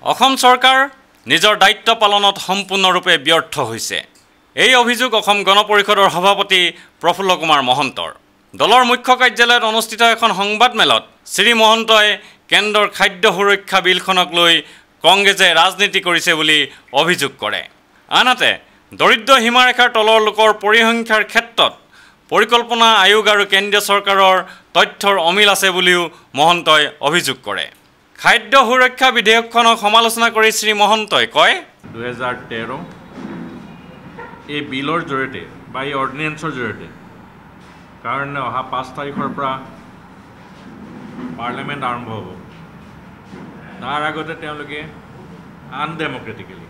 অসম চৰকাৰ নিজৰ দায়িত্ব পালনত সম্পূৰ্ণৰূপে ব্যৰ্থ হৈছে। এই অভিযোগ অসম গণ পৰিষদৰ সভাপতি প্ৰফুল্ল কুমাৰ মহন্তৰ। দলৰ মুখ্য কাৰ্যালয়ত অনুষ্ঠিত এখন সংবাদমেলত শ্ৰী মহন্তই কেন্দ্ৰৰ খাদ্য সুৰক্ষা বিলখনক লৈ কংগ্ৰেছে ৰাজনীতি কৰিছে বুলি অভিযোগ কৰে। আনহাতে দৰিদ্ৰ সীমাৰেখাৰ তলৰ লোকৰ পৰিসংখ্যাৰ ক্ষেত্ৰত পৰিকল্পনা আয়োগ আৰু কেন্দ্ৰীয় চৰকাৰৰ তথ্যৰ অমিল আছে বুলিও মহন্তই অভিযোগ কৰে। খাদ্য সুৰক্ষা বিধেয়কখনক সমালোচনা কৰি শ্ৰী মহন্তই কয়, 2013 এই বিলৰ জৰিয়তে বা এই অৰ্ডিনেন্সৰ জৰিয়তে কাৰণে অহা 5 তাৰিখৰ পৰা পাৰ্লিয়ামেণ্ট আৰম্ভ হ'ব। তাৰ আগতে তেওঁলোকে আনডেমক্ৰেটিকেলি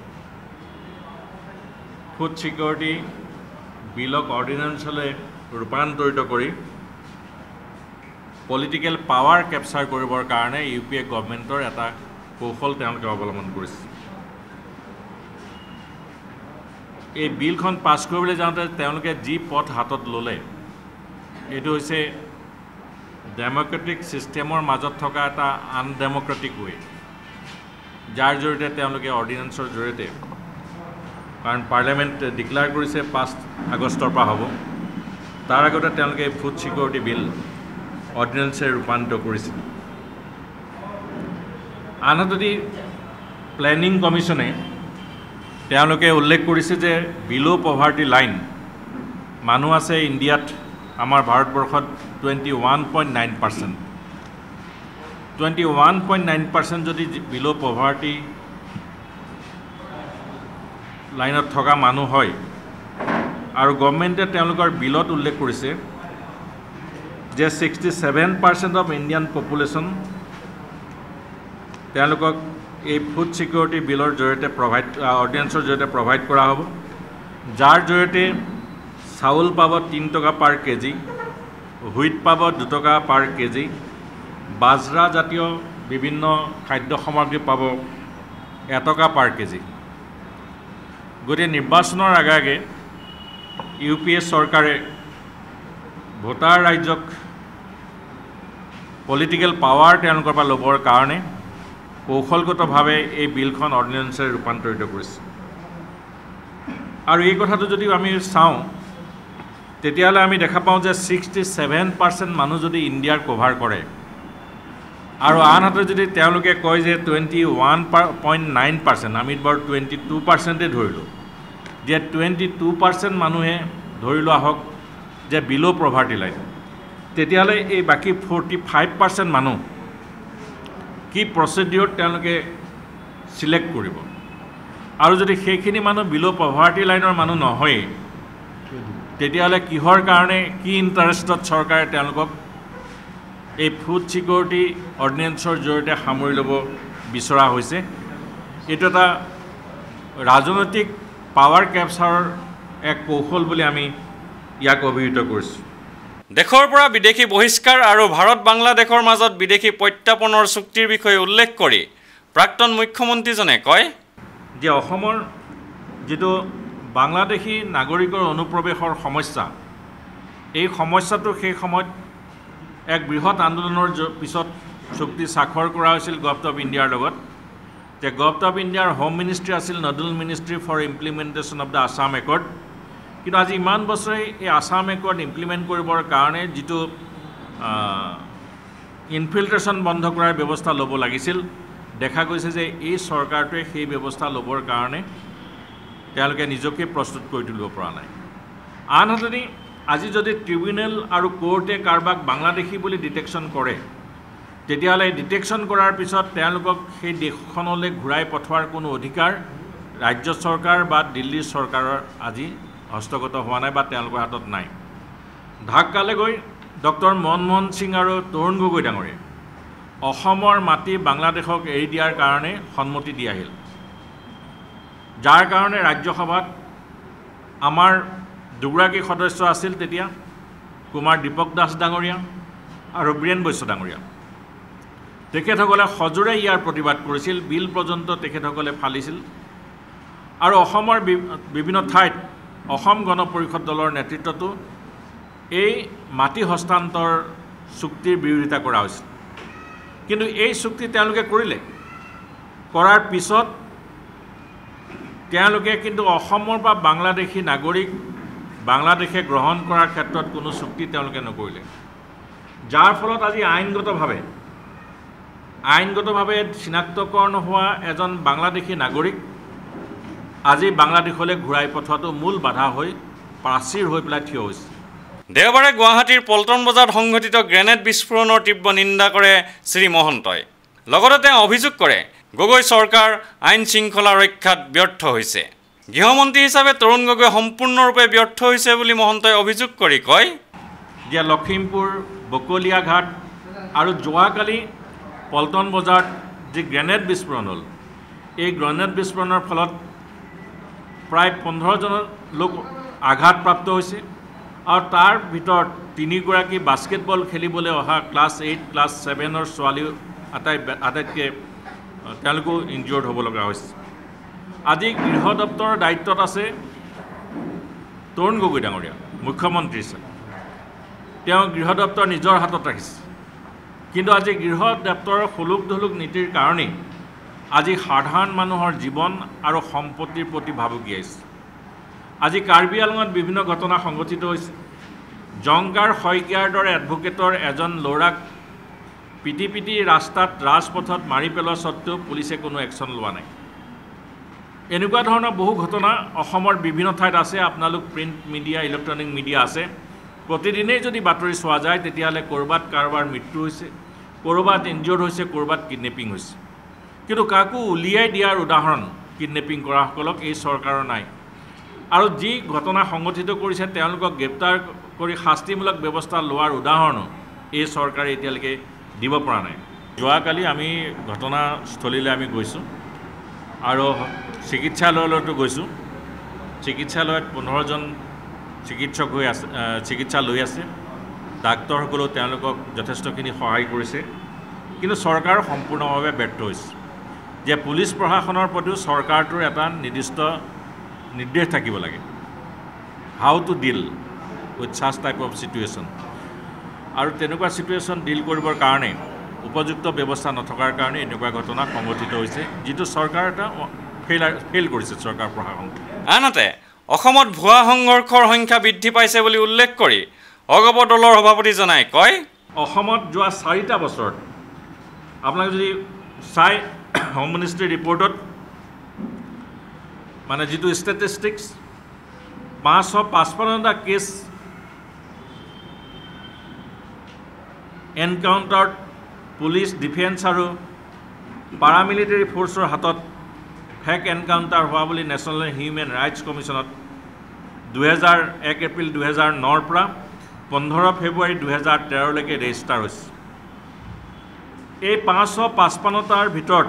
ফুড ছিকিউৰিটি বিলক অৰ্ডিনেন্সলৈ ৰূপান্তৰিত কৰি পলিটিকেল পাৱাৰ কেপচাৰ কৰিবৰ কাৰণে UPA গভৰ্ণমেণ্টৰ এটা কৌশল তেওঁলোকে অৱলম্বন কৰিছে। এই বিলখন পাছ কৰিবলৈ যাওঁতে তেওঁলোকে যি পথ হাতত ল'লে এইটো হৈছে ডেমক্ৰেটিক ছিষ্টেমৰ মাজত থকা এটা আনডেমক্ৰেটিক ৱে, যাৰ জৰিয়তে তেওঁলোকে অৰ্ডিনেন্সৰ জৰিয়তে, কাৰণ পাৰ্লিয়ামেণ্ট ডিক্লেয়াৰ কৰিছে 5 আগষ্টৰ পৰা হ'ব, তাৰ আগতে তেওঁলোকে ফুড ছিকিউৰিটি বিল অৰ্ডিনেন্সে ৰূপান্তৰিত কৰিছিল। আনহাতে প্লেনিং কমিশ্যনে তেওঁলোকে উল্লেখ কৰিছে যে বিলো পভাৰ্টি লাইন মানুহ আছে ইণ্ডিয়াত, আমাৰ ভাৰতবৰ্ষত 21.9%। 21.9% যদি বিলো পভাৰ্টি লাইনত থকা মানুহ হয় আৰু গভৰ্ণমেণ্টে তেওঁলোকৰ বিলত উল্লেখ কৰিছে যে 67% অফ ইণ্ডিয়ান পপুলেশ্যন তেওঁলোকক এই ফুড ছিকিউৰিটি বিলৰ জৰিয়তে অৰ্ডিনেন্সৰ জৰিয়তে প্ৰভাইড কৰা হ'ব, যাৰ জৰিয়তে চাউল পাব 3 টকা পাৰ কেজি, হুইট পাব 2 টকা পাৰ কেজি, বাজৰা জাতীয় বিভিন্ন খাদ্য সামগ্ৰী পাব 1 টকা পাৰ কেজি। গতিকে নিৰ্বাচনৰ আগে UPA চৰকাৰে ভোটাৰ ৰাইজক পলিটিকেল পাৱাৰ তেওঁলোকৰ পৰা ল'বৰ কাৰণে কৌশলগতভাৱে এই বিলখন অৰ্ডিনেন্সে ৰূপান্তৰিত কৰিছে। আৰু এই কথাটো যদি আমি চাওঁ তেতিয়াহ'লে আমি দেখা পাওঁ যে 67% মানুহ যদি ইণ্ডিয়াৰ কভাৰ কৰে আৰু আনহাতে যদি তেওঁলোকে কয় যে 21.9%, আমি বাৰু 22%ই ধৰিলোঁ, যে 22% মানুহে ধৰি লোৱা হওক যে বিলো পভাৰ্টি লাইন, তেতিয়াহ'লে এই বাকী 45% মানুহ কি প্ৰচিডিউৰত তেওঁলোকে চিলেক্ট কৰিব? আৰু যদি সেইখিনি মানুহ বিলো পভাৰ্টি লাইনৰ মানুহ নহয় তেতিয়াহ'লে কিহৰ কাৰণে, কি ইণ্টাৰেষ্টত চৰকাৰে তেওঁলোকক এই ফুড ছিকিউৰিটি অৰ্ডিনেন্সৰ জৰিয়তে সামৰি ল'ব বিচৰা হৈছে? এইটো এটা ৰাজনৈতিক পাৱাৰ কেপচাৰৰ এক কৌশল বুলি আমি ইয়াক অভিহিত কৰিছোঁ। দেশৰ পৰা বিদেশী বহিষ্কাৰ আৰু ভাৰত বাংলাদেশৰ মাজত বিদেশী প্ৰত্যাৰ্পণৰ চুক্তিৰ বিষয়ে উল্লেখ কৰি প্ৰাক্তন মুখ্যমন্ত্ৰীজনে কয় যে অসমৰ যিটো বাংলাদেশী নাগৰিকৰ অনুপ্ৰৱেশৰ সমস্যা, এই সমস্যাটো সেই সময়ত এক বৃহৎ আন্দোলনৰ পিছত চুক্তি স্বাক্ষৰ কৰা হৈছিল গভৰ্ণমেণ্ট অফ ইণ্ডিয়াৰ লগত, যে গভৰ্ণমেণ্ট অফ ইণ্ডিয়াৰ হোম মিনিষ্ট্ৰী আছিল nodal ministry for implementation of the Assam accord. কিন্তু আজি ইমান বছৰে এই আছাম একৰ্ড ইমপ্লিমেণ্ট কৰিবৰ কাৰণে যিটো ইনফিল্ট্ৰেশ্যন বন্ধ কৰাৰ ব্যৱস্থা ল'ব লাগিছিল, দেখা গৈছে যে এই চৰকাৰটোৱে সেই ব্যৱস্থা ল'বৰ কাৰণে তেওঁলোকে নিজকে প্ৰস্তুত কৰি তুলিব পৰা নাই। আনহাতে আজি যদি ট্ৰিবিউনেল আৰু কোৰ্টে কাৰোবাক বাংলাদেশী বুলি ডিটেকশ্যন কৰে, তেতিয়াহ'লে ডিটেকশ্যন কৰাৰ পিছত তেওঁলোকক সেই দেশখনলৈ ঘূৰাই পঠোৱাৰ কোনো অধিকাৰ ৰাজ্য চৰকাৰ বা দিল্লীৰ চৰকাৰৰ আজি হস্তগত হোৱা নাই বা তেওঁলোকৰ হাতত নাই। ঢাকালৈ গৈ ডক্টৰ মনমোহন সিং আৰু তৰুণ গগৈ ডাঙৰীয়াই অসমৰ মাটি বাংলাদেশক এৰি দিয়াৰ কাৰণে সন্মতি দি আহিল, যাৰ কাৰণে ৰাজ্যসভাত আমাৰ দুগৰাকী সদস্য আছিল তেতিয়া, কুমাৰ দীপক দাস ডাঙৰীয়া আৰু বীৰেণ বৈশ্য ডাঙৰীয়া। তেখেতসকলে সজোৰে ইয়াৰ প্ৰতিবাদ কৰিছিল, বিল পৰ্যন্ত তেখেতসকলে ফালিছিল আৰু অসমৰ বিভিন্ন ঠাইত অসম গণ পৰিষদ দলৰ নেতৃত্বতো এই মাটি হস্তান্তৰ চুক্তিৰ বিৰোধিতা কৰা হৈছিল। কিন্তু এই চুক্তি তেওঁলোকে কৰিলে, কৰাৰ পিছত তেওঁলোকে কিন্তু অসমৰ পৰা বাংলাদেশী নাগৰিক বাংলাদেশে গ্ৰহণ কৰাৰ ক্ষেত্ৰত কোনো চুক্তি তেওঁলোকে নকৰিলে, যাৰ ফলত আজি আইনগতভাৱে চিনাক্তকৰণ হোৱা এজন বাংলাদেশী নাগৰিক আজি বাংলাদেশলৈ ঘূৰাই পঠোৱাটো মূল বাধা হৈ প্ৰাচীৰ হৈ পেলাই থিয় হৈছে। দেওবাৰে গুৱাহাটীৰ পল্টন বজাৰত সংঘটিত গ্ৰেনেড বিস্ফোৰণৰ তীব্ৰ নিন্দা কৰে শ্ৰী মহন্তই। লগতে তেওঁ অভিযোগ কৰে গগৈ চৰকাৰ আইন শৃংখলা ৰক্ষাত ব্যৰ্থ হৈছে। গৃহমন্ত্ৰী হিচাপে তৰুণ গগৈ সম্পূৰ্ণৰূপে ব্যৰ্থ হৈছে বুলি মহন্তই অভিযোগ কৰি কয় যে লখিমপুৰ বকলিয়াঘাট আৰু যোৱাকালি পল্টন বজাৰত যি গ্ৰেনেড বিস্ফোৰণ হ'ল, এই গ্ৰেনেড বিস্ফোৰণৰ ফলত প্ৰায় 15জন লোক আঘাতপ্ৰাপ্ত হৈছে আৰু তাৰ ভিতৰত 3গৰাকী বাস্কেটবল খেলিবলৈ অহা ক্লাছ 8 ক্লাছ 7ৰ ছোৱালীও আটাইতকৈ তেওঁলোকো ইনজিয়ৰ্ড হ'ব লগা হৈছে। আজি গৃহ দপ্তৰৰ দায়িত্বত আছে তৰুণ গগৈ ডাঙৰীয়া মুখ্যমন্ত্ৰী হিচাপে, তেওঁ গৃহ দপ্তৰ নিজৰ হাতত ৰাখিছে। কিন্তু আজি গৃহ দপ্তৰৰ সুলুক ধুলুক নীতিৰ কাৰণেই আজি সাধাৰণ মানুহৰ জীৱন আৰু সম্পত্তিৰ প্ৰতি ভাবুকি আহিছে। আজি কাৰ্বি আংলঙত বিভিন্ন ঘটনা সংঘটিত হৈছে। জংগাৰ শইকীয়াৰ দৰে এডভোকেটৰ এজন ল'ৰাক পিটি ৰাস্তাত ৰাজপথত মাৰি পেলোৱা স্বত্তেও পুলিচে কোনো একশ্যন লোৱা নাই। এনেকুৱা ধৰণৰ বহু ঘটনা অসমৰ বিভিন্ন ঠাইত আছে। আপোনালোক প্ৰিণ্ট মিডিয়া ইলেক্ট্ৰনিক মিডিয়া আছে, প্ৰতিদিনেই যদি বাতৰি চোৱা যায় তেতিয়াহ'লে ক'ৰবাত কাৰোবাৰ মৃত্যু হৈছে, ক'ৰবাত ইনজিয়ৰ্ড হৈছে, ক'ৰবাত কিডনেপিং হৈছে। কিন্তু কাকো উলিয়াই দিয়াৰ উদাহৰণ কিডনেপিং কৰাসকলক এই চৰকাৰৰ নাই। আৰু যি ঘটনা সংঘটিত কৰিছে তেওঁলোকক গ্ৰেপ্তাৰ কৰি শাস্তিমূলক ব্যৱস্থা লোৱাৰ উদাহৰণো এই চৰকাৰে এতিয়ালৈকে দিব পৰা নাই। যোৱাকালি আমি ঘটনাস্থলীলৈ আমি গৈছোঁ আৰু চিকিৎসালয়লৈতো গৈছোঁ। চিকিৎসালয়ত 15জন চিকিৎসক চিকিৎসা লৈ আছে। ডাক্তৰসকলেও তেওঁলোকক যথেষ্টখিনি সহায় কৰিছে। কিন্তু চৰকাৰ সম্পূৰ্ণভাৱে ব্যৰ্থ হৈছে। যে পুলিচ প্ৰশাসনৰ প্ৰতিও চৰকাৰটোৰ এটা নিৰ্দিষ্ট নিৰ্দেশ থাকিব লাগে, how to deal with such type of situation. আৰু তেনেকুৱা চিটুৱেশ্যন ডিল কৰিবৰ কাৰণে উপযুক্ত ব্যৱস্থা নথকাৰ কাৰণে এনেকুৱা ঘটনা সংঘটিত হৈছে, যিটো চৰকাৰ এটা ফেইল কৰিছে চৰকাৰ প্ৰশাসন। আনহাতে অসমত ভুৱা সংঘৰ্ষৰ সংখ্যা বৃদ্ধি পাইছে বুলি উল্লেখ কৰি অগপ দলৰ সভাপতিজনাই কয় অসমত যোৱা 4টা বছৰত আপোনালোকে যদি চাই হোম মিনিষ্ট্ৰী ৰিপৰ্টত মানে যিটো ষ্টেটিষ্টিক্স 555টা কেছ এনকাউণ্টাৰত পুলিচ ডিফেন্স আৰু পাৰামিলিটাৰী ফ'ৰ্চৰ হাতত ফেক এনকাউণ্টাৰ হোৱা বুলি নেশ্যনেল হিউমেন ৰাইটছ কমিশ্যনত 1 এপ্ৰিল 2009ৰ পৰা 15 ফেব্ৰুৱাৰী 2013লৈকে ৰেজিষ্টাৰ হৈছে। এই 555টাৰ ভিতৰত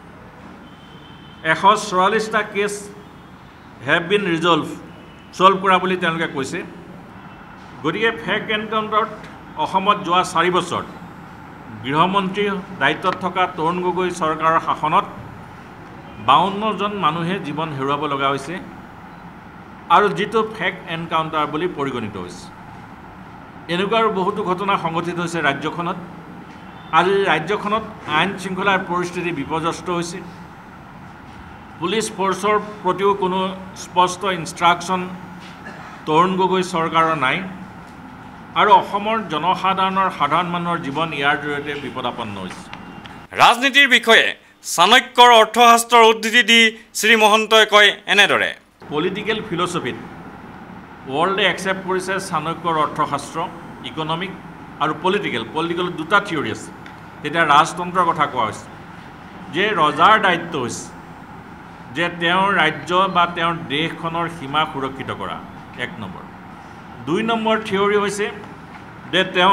144টা কেছ হেভ বিন ছল্ভ কৰা বুলি তেওঁলোকে কৈছে। গতিকে ফেক এনকাউণ্টাৰত অসমত যোৱা 4 বছৰত গৃহমন্ত্ৰীৰ দায়িত্বত থকা তৰুণ গগৈ চৰকাৰৰ শাসনত 52জন মানুহে জীৱন হেৰুৱাব লগা হৈছে আৰু যিটো ফেক এনকাউণ্টাৰ বুলি পৰিগণিত হৈছে। এনেকুৱা আৰু বহুতো ঘটনা সংঘটিত হৈছে ৰাজ্যখনত। আজি ৰাজ্যখনত আইন শৃংখলাৰ পৰিস্থিতি বিপৰ্যস্ত হৈছে। পুলিচ ফ'ৰ্চৰ প্ৰতিও কোনো স্পষ্ট ইনষ্ট্ৰাকশ্যন তৰুণ গগৈ চৰকাৰৰ নাই আৰু অসমৰ সাধাৰণ মানুহৰ জীৱন ইয়াৰ জৰিয়তে বিপদাপন্ন হৈছে। ৰাজনীতিৰ বিষয়ে চাণক্যৰ অৰ্থশাস্ত্ৰৰ উদ্ধৃতি দি শ্ৰী মহন্তই কয় এনেদৰে পলিটিকেল ফিলচফিত ৱৰ্ল্ডে একচেপ্ট কৰিছে চাণক্যৰ অৰ্থশাস্ত্ৰ, ইকনমিক আৰু পলিটিকেল 2টা থিয়ৰী আছে। তেতিয়া ৰাজতন্ত্ৰৰ কথা কোৱা হৈছে যে ৰজাৰ দায়িত্ব হৈছে যে তেওঁৰ ৰাজ্য বা তেওঁৰ দেশখনৰ সীমা সুৰক্ষিত কৰা, 1 নম্বৰ। 2 নম্বৰ থিয়ৰী হৈছে যে তেওঁ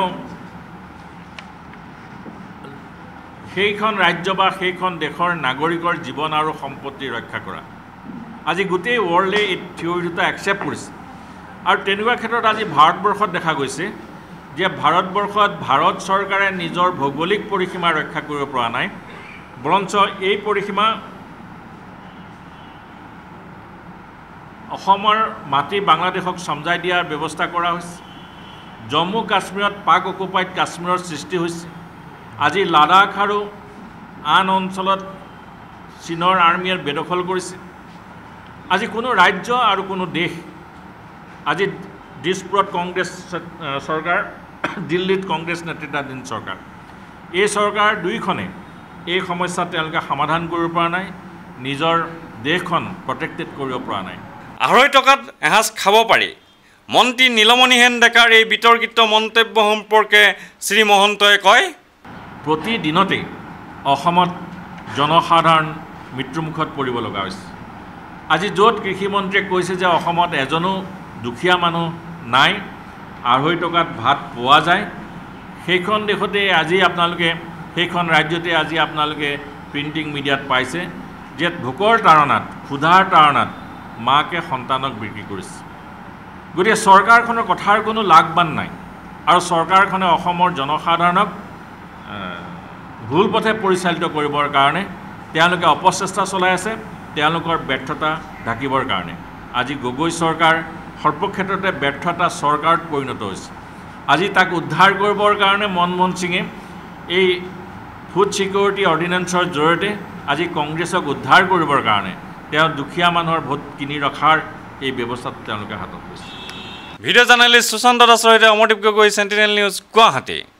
সেইখন ৰাজ্য বা সেইখন দেশৰ নাগৰিকৰ জীৱন আৰু সম্পত্তি ৰক্ষা কৰা। আজি গোটেই ৱৰ্ল্ডে এই থিয়ৰী দুটা একচেপ্ট কৰিছে। আৰু তেনেকুৱা ক্ষেত্ৰত আজি ভাৰতবৰ্ষত দেখা গৈছে যে ভাৰতবৰ্ষত ভাৰত চৰকাৰে নিজৰ ভৌগোলিক পৰিসীমা ৰক্ষা কৰিব পৰা নাই, বৰঞ্চ এই পৰিসীমা অসমৰ মাটি বাংলাদেশক সমজাই দিয়াৰ ব্যৱস্থা কৰা হৈছে। জম্মু কাশ্মীৰত পাক অকুপাইড কাশ্মীৰৰ সৃষ্টি হৈছে। আজি লাডাখ আৰু আন অঞ্চলত চীনৰ আৰ্মিয়ে বেদখল কৰিছে আজি কোনো ৰাজ্য আৰু কোনো দেশ আজি দিছপুৰত কংগ্ৰেছ চৰকাৰ দিল্লীত কংগ্ৰেছ নেতৃত্বাধীন চৰকাৰ এই চৰকাৰ দুইখনে এই সমস্যা তেওঁলোকে সমাধান কৰিব পৰা নাই নিজৰ দেশখন প্ৰটেক্টেড কৰিব পৰা নাই 2.5 টকাত এসাঁজ খাব পাৰি মন্ত্ৰী নীলমণি সেন ডেকাৰ এই বিতৰ্কিত মন্তব্য সম্পৰ্কে শ্ৰী মহন্তই কয় প্ৰতিদিনতে অসমত জনসাধাৰণ মৃত্যুমুখত পৰিব লগা হৈছে আজি য'ত কৃষিমন্ত্ৰীয়ে কৈছে যে অসমত এজনো দুখীয়া মানুহ নাই 2.5 টকাত ভাত পোৱা যায় সেইখন দেশতে আজি আপোনালোকে সেইখন ৰাজ্যতে আজি আপোনালোকে প্ৰিণ্টিং মিডিয়াত পাইছে যে ভোকৰ তাৰণাত ক্ষুধাৰ তাৰণাত মাকে সন্তানক বিক্ৰী কৰিছে গতিকে চৰকাৰখনৰ কথাৰ কোনো লাগবান নাই আৰু চৰকাৰখনে অসমৰ জনসাধাৰণক ভুল পথে পৰিচালিত কৰিবৰ কাৰণে তেওঁলোকে অপচেষ্টা চলাই আছে তেওঁলোকৰ ব্যৰ্থতা ঢাকিবৰ কাৰণে আজি গগৈ চৰকাৰ সৰ্বক্ষেত্ৰতে ব্যৰ্থতা চৰকাৰত পৰিণত হৈছে আজি তাক উদ্ধাৰ কৰিবৰ কাৰণে মনমোহন সিঙে এই ফুড সিকিউৰিটি অৰ্ডিনেন্সৰ জৰিয়তে আজি কংগ্ৰেছক উদ্ধাৰ কৰিবৰ কাৰণে তেওঁ দুখীয়া মানুহৰ ভোট কিনি ৰখাৰ এই ব্যৱস্থাটো তেওঁলোকে হাতত লৈছে ভিডিঅ' জাৰ্নেলিষ্ট সুশান্ত দাসৰ সৈতে অমৰদীপ গগৈ, চেণ্টিনেল নিউজ, গুৱাহাটী।